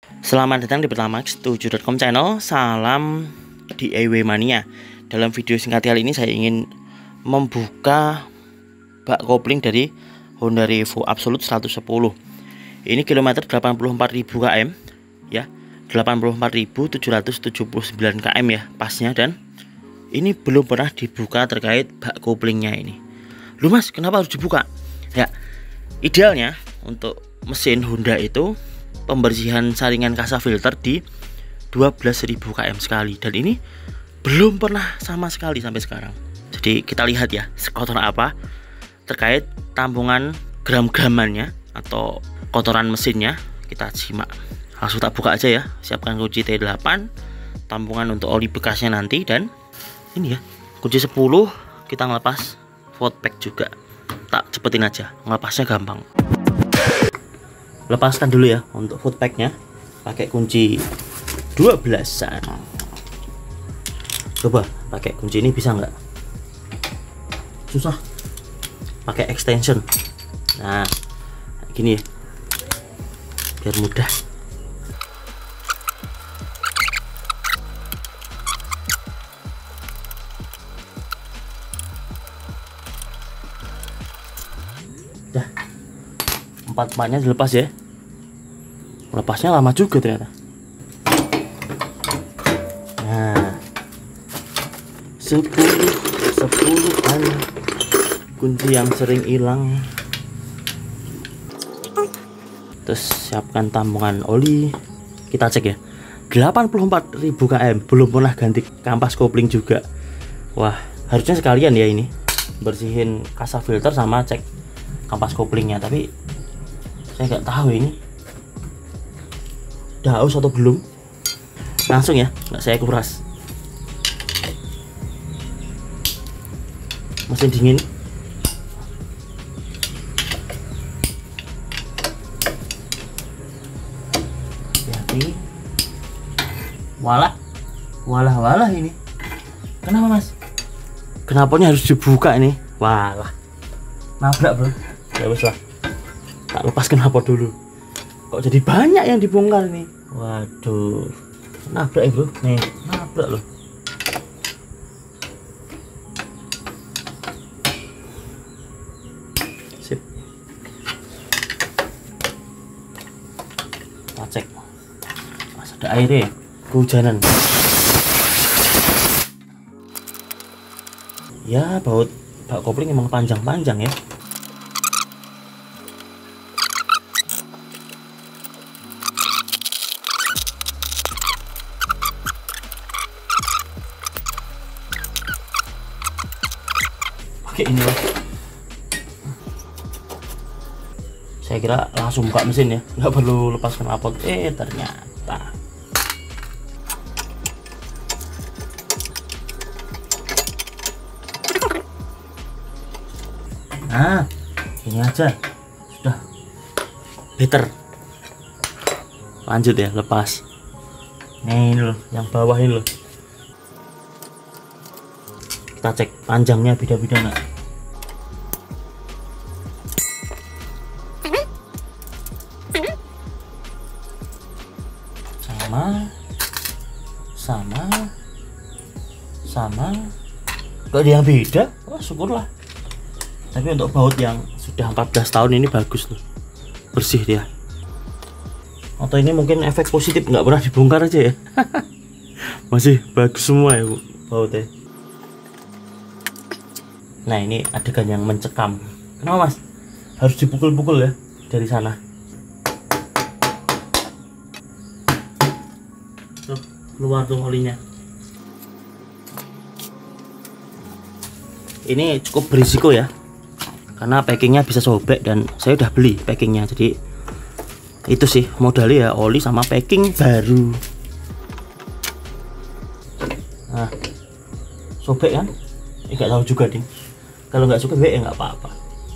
Selamat datang di Pertamax7.com channel. Salam DIY mania. Dalam video singkat kali ini saya ingin membuka bak kopling dari Honda Revo Absolute 110. Ini kilometer 84.000 km ya. 84.779 km ya pasnya, dan ini belum pernah dibuka terkait bak koplingnya ini. Lu Mas, kenapa harus dibuka? Ya, idealnya untuk mesin Honda itu pembersihan saringan kasa filter di 12.000 km sekali, dan ini belum pernah sama sekali sampai sekarang. Jadi kita lihat ya sekotor apa terkait tampungan gram-gramannya atau kotoran mesinnya. Kita simak, langsung tak buka aja ya. Siapkan kunci T8, tampungan untuk oli bekasnya nanti, dan ini ya kunci 10. Kita ngelepas volt pack juga, tak cepetin aja, ngelepasnya gampang. Lepaskan dulu ya untuk foot packnya pakai kunci 12-an. Coba pakai kunci ini bisa nggak? Susah, pakai extension. Nah gini ya, biar mudah. Dah, empat-empatnya dilepas ya. Lepasnya lama juga ternyata. Nah, 10-an kunci yang sering hilang. Terus siapkan tampungan oli. Kita cek ya, 84.000 km belum pernah ganti kampas kopling juga. Wah, harusnya sekalian ya ini, bersihin kasa filter sama cek kampas koplingnya, tapi saya nggak tahu ini udah haus atau belum. Langsung ya, nggak saya kuras. Mesin dingin. Hati-hati. Walah ini. Kenapa Mas? Kenapanya harus dibuka ini? Walah, nabrak bro. Ya wes lah, tak lepas knalpot dulu. Kok jadi banyak yang dibongkar nih? Waduh, nabrak ya bro. Nih, nabrak loh. Sip. Kita cek. Mas, ada airnya, kehujanan. Ya, baut bak kopling emang panjang-panjang ya. Oke, ini loh. Saya kira langsung buka mesin ya, nggak perlu lepaskan knalpot. Ternyata nah ini aja sudah better. Lanjut ya, lepas. Nih ini loh, yang bawah ini loh. Kita cek panjangnya beda-beda nggak. Sama gak ada yang beda. Oh syukurlah. Tapi untuk baut yang sudah 14 tahun ini bagus loh, bersih dia. Atau ini mungkin efek positif nggak pernah dibongkar aja ya. Masih bagus semua ya bu bautnya. Nah ini adegan yang mencekam. Kenapa Mas? Harus dipukul-pukul ya dari sana. Tuh, keluar tuh olinya. Ini cukup berisiko ya, karena packingnya bisa sobek, dan saya udah beli packingnya. Jadi itu sih modalnya ya, oli sama packing baru. Nah sobek kan? Nggak tahu juga ding. Kalau nggak suka ya nggak apa-apa.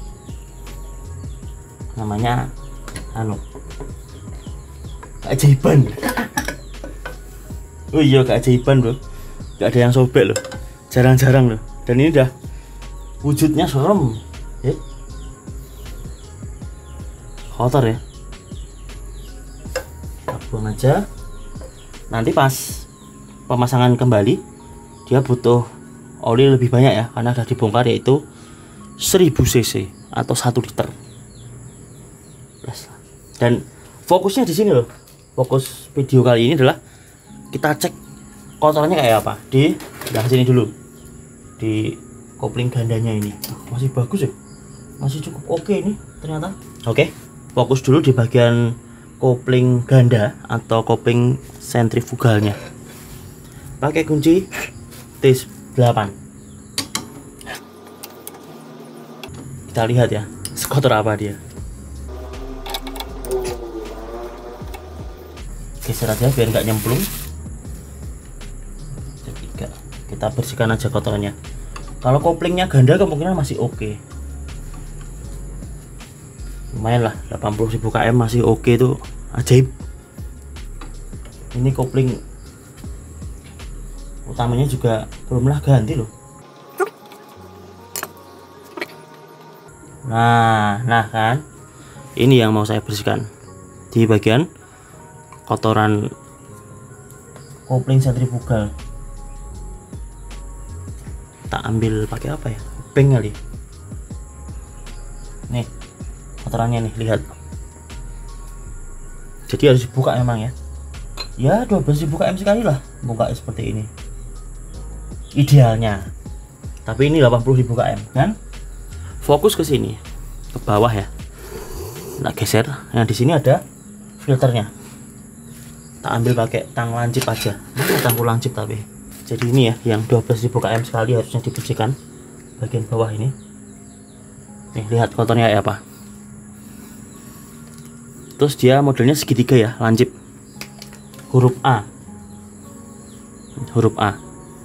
Namanya keajaiban. Oh iya, keajaiban bro. Nggak ada yang sobek loh, jarang-jarang loh. Dan ini udah wujudnya serem ya, kotor ya. buang aja. Nanti pas pemasangan kembali dia butuh oli lebih banyak ya, karena sudah dibongkar, yaitu 1000 cc atau 1 liter. Dan fokusnya di sini loh. Fokus video kali ini adalah kita cek kotorannya kayak apa di sini dulu, di kopling gandanya ini. Masih bagus ya, masih cukup oke ini ternyata. Oke, fokus dulu di bagian kopling ganda atau kopling sentrifugalnya. Pakai kunci T8. Kita lihat ya, sekotor apa dia. Geser aja biar nggak nyemplung. Ketiga, kita bersihkan aja kotorannya. Kalau koplingnya ganda kemungkinan masih oke. Lumayan lah, 80.000 km masih oke, tuh ajaib. Ini kopling utamanya juga belumlah ganti loh. Nah kan, ini yang mau saya bersihkan di bagian kotoran kopling sentrifugal. Tak ambil pakai apa ya, peng kali. Nih kotorannya nih, lihat. Jadi harus dibuka emang ya. Ya 12.000 km sekali lah buka seperti ini idealnya. Tapi ini 80.000 km kan. Fokus ke sini, ke bawah ya. Nah geser. Nah di sini ada filternya. Tak ambil pakai tang lancip aja. Ini tangku lancip tapi. Jadi ini ya, yang 12.000 km sekali harusnya dibersihkan bagian bawah ini. Nih lihat kotornya kayak apa. Terus dia modelnya segitiga ya, lancip. Huruf A. Huruf A.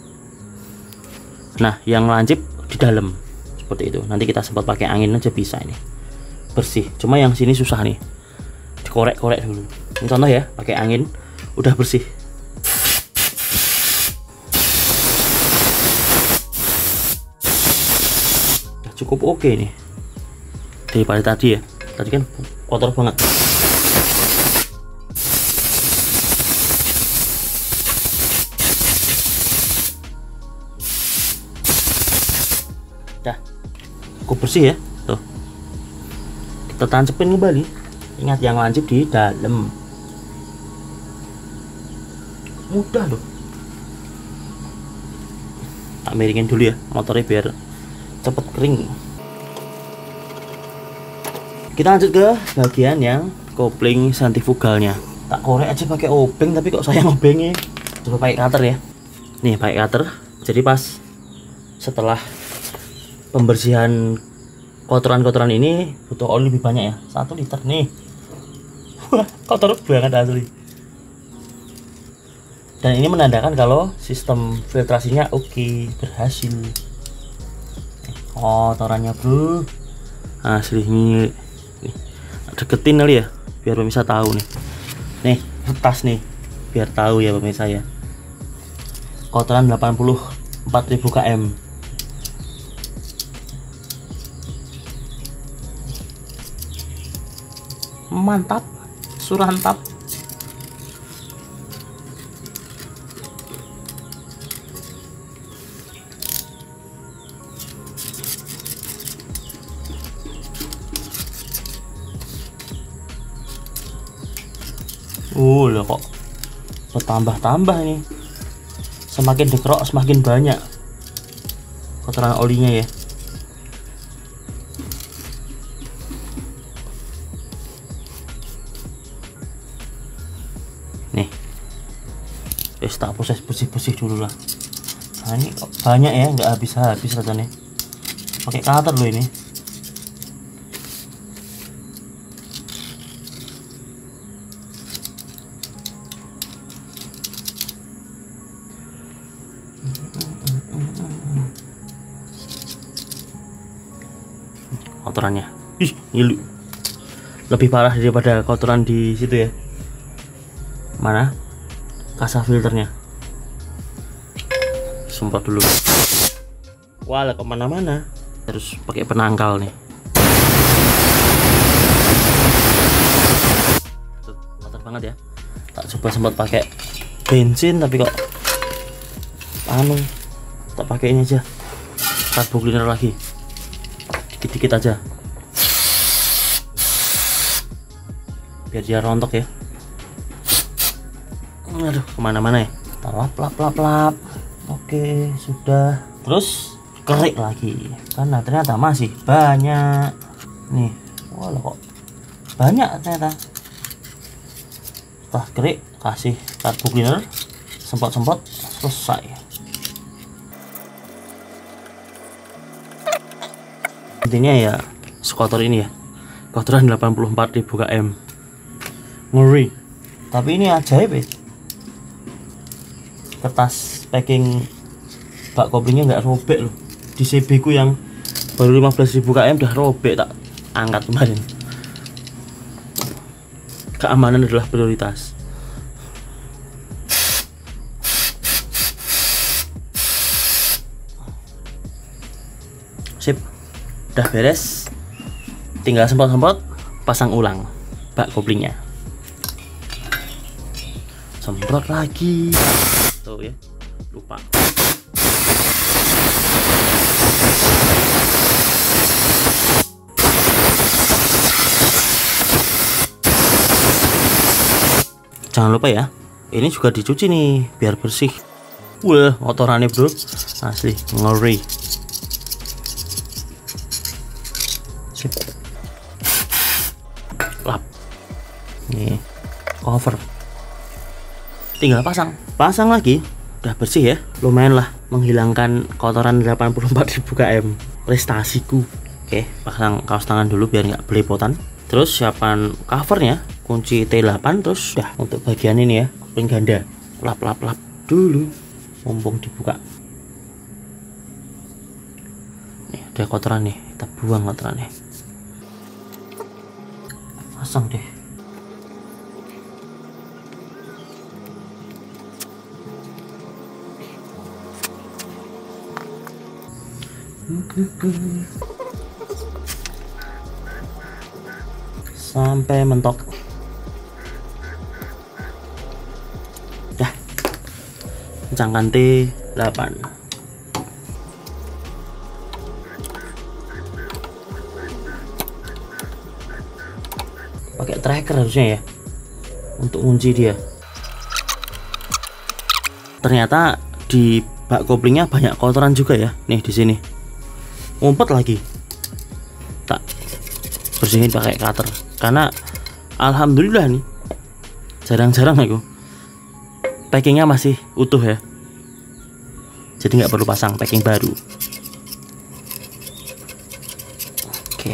Nah yang lancip di dalam. Seperti itu. Nanti kita sempat pakai angin aja bisa ini. Bersih. Cuma yang sini susah nih. Dikorek-korek dulu. Ini contoh ya, pakai angin udah bersih. Udah cukup oke nih. Daripada tadi ya. Tadi kan kotor banget. Dah cukup bersih ya, tuh kita tancepin kembali. Ingat yang lancip di dalam. Mudah loh. Tak miringin dulu ya motornya biar cepet kering. Kita lanjut ke bagian yang kopling sentrifugalnya. Tak korek aja pakai obeng, tapi kok saya ngobengnya. Coba pakai cutter ya. Nih pakai cutter. Jadi pas setelah pembersihan kotoran-kotoran ini butuh oli lebih banyak ya, 1 liter nih. Wah kotor banget asli. Dan ini menandakan kalau sistem filtrasinya oke, berhasil. Kotorannya bro asli ini. Deketin kali ya biar pemirsa tahu nih. Nih tas nih biar tahu ya pemirsa ya. Kotoran 84.000 km. Mantap, surantap. Loh kok bertambah-tambah nih. Semakin dikerok semakin banyak kotoran olinya ya. Nih wis tak proses bersih-bersih dulu lah. Nah ini banyak ya, nggak habis-habis rasanya. Pakai cutter loh ini. Kotorannya, ih ngilu, lebih parah daripada kotoran di situ ya. Mana kaca filternya? Semprot dulu. Wah, kemana-mana. Terus pakai penangkal nih. Kotor banget ya. Tak coba sempat pakai bensin tapi kok tak pakai ini aja, turbo cleaner lagi, dikit-dikit aja biar dia rontok ya. Aduh, kemana-mana ya. Lap. Oke, sudah. Terus kerik lagi karena ternyata masih banyak nih. Wah, kok banyak ternyata. Setelah kerik, kasih turbo cleaner, semprot-semprot, selesai. Intinya ya skotor ini ya, kotoran 84.000 km, ngeri. Tapi ini ajaib ya, kertas packing bak koplingnya nggak robek loh. Di CB ku yang baru 15.000 km udah robek, tak angkat kemarin. Keamanan adalah prioritas. Sip, udah beres, tinggal semprot-semprot, pasang ulang bak koplingnya. Semprot lagi tuh ya, lupa. Jangan lupa ya, ini juga dicuci nih biar bersih. Wah, kotorannya bro, asli ngeri. Sip. Lap. Nih, cover. Tinggal pasang lagi, udah bersih ya. Lumayan lah menghilangkan kotoran 84.000 km. Prestasiku. Oke, pasang kaos tangan dulu biar nggak belepotan. Terus siapkan covernya, kunci T8, terus udah untuk bagian ini ya, kopling ganda. Lap dulu, mumpung dibuka. Nih ada kotoran nih, kita buang kotorannya. Pasang deh. Sampai mentok. Dah, kencangkan T8. Pakai tracker harusnya ya untuk ngunci dia. Ternyata di bak koplingnya banyak kotoran juga ya. Nih di sini. Ngumpet lagi. Tak bersihin pakai cutter. Karena alhamdulillah nih, jarang-jarang aku packingnya masih utuh ya, jadi nggak perlu pasang packing baru. Oke,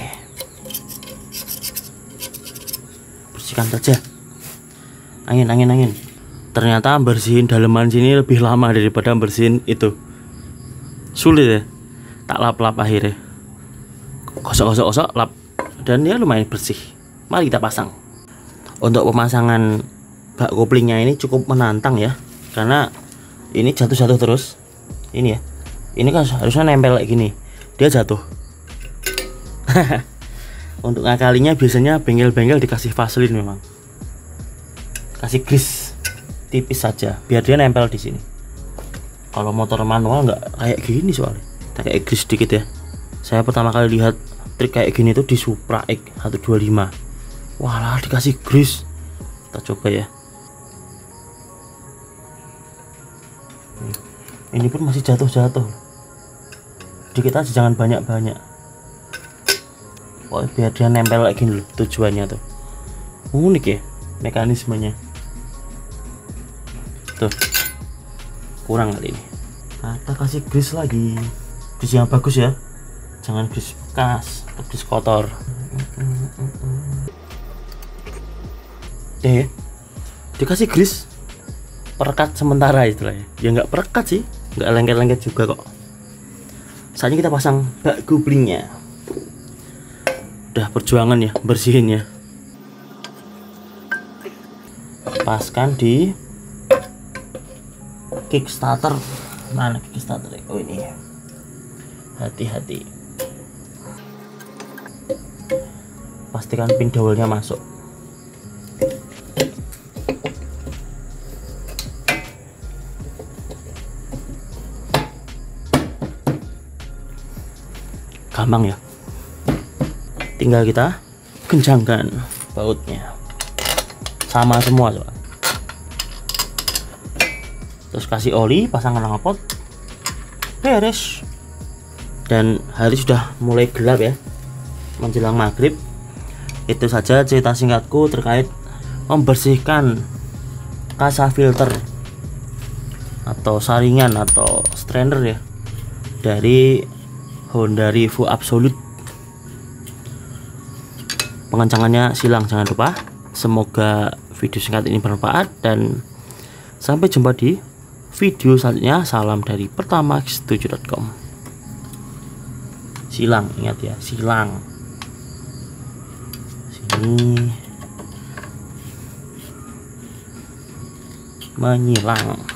bersihkan saja. Angin. Ternyata bersihin daleman sini lebih lama daripada bersihin itu. Sulit ya. Tak lap akhirnya, gosok lap, dan ya lumayan bersih. Mari kita pasang. Untuk pemasangan bak koplingnya ini cukup menantang ya, karena ini jatuh terus. Ini ya, ini kan harusnya nempel kayak gini, dia jatuh. Untuk ngakalinya biasanya bengkel-bengkel dikasih vaselin, memang kasih grease tipis saja biar dia nempel di sini. Kalau motor manual nggak kayak gini soalnya, kayak grease sedikit ya. Saya pertama kali lihat trik kayak gini tuh di Supra X 125. Walah, dikasih grease. Kita coba ya. Ini pun masih jatuh. Dikit aja, jangan banyak-banyak. Wah, biar dia nempel kayak gini loh tujuannya tuh. Unik ya mekanismenya. Tuh, kurang kali ini. Kita kasih grease lagi. Grease yang bagus ya, jangan grease bekas atau grease kotor. Dikasih grease perekat sementara istilahnya. Ya nggak perekat sih, nggak lengket-lengket juga kok. Saatnya kita pasang bak koplingnya. Udah perjuangan ya bersihinnya. Paskan di kickstarter. Mana kickstarter? Oh ini ya. Hati-hati. Pastikan pin dowelnya masuk. gampang ya, tinggal kita kencangkan bautnya sama semua coba. Terus kasih oli, pasang knalpot, beres. Dan hari sudah mulai gelap ya, menjelang maghrib. Itu saja cerita singkatku terkait membersihkan kasa filter atau saringan atau strainer ya dari Honda Revo Absolute. Pengencangannya silang, jangan lupa. Semoga video singkat ini bermanfaat dan sampai jumpa di video selanjutnya. Salam dari pertamax7.com. Silang, ingat ya, silang. Sini menyilang.